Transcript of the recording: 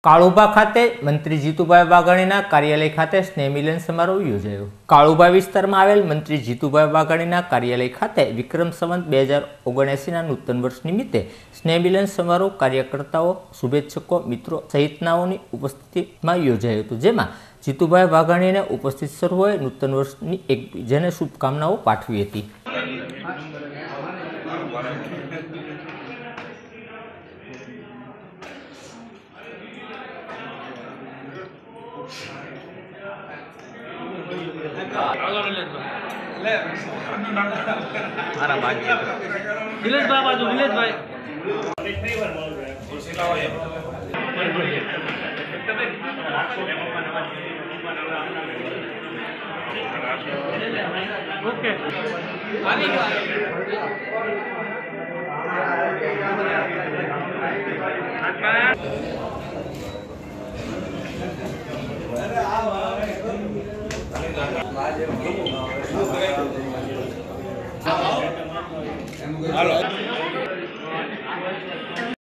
કાળુભા ખાતે મંત્રી જીતુભાઈ વાઘાણીના કાર્યાલય ખાતે સ્નેહ મિલન સમારોહ યોજાયો। કાળુભા વિસ્તારમાં આવેલ મંત્રી જીતુભાઈ વાઘાણીના કાર્યાલય ખાતે વિક્રમ સંવત 2079ના નૂતન વર્ષ નિમિત્તે સ્નેહ મિલન સમારોહ કાર્યકર્તાઓ, શુભેચ્છકો, મિત્રો સહિતનાઓની ઉપસ્થિતિમાં યોજાયો હતો, જેમાં જીતુભાઈ વાઘાણીને ઉપસ્થિત સર્વોએ નૂતન વર્ષની એકબીજાને શુભકામનાઓ પાઠવી હતી। હાલો।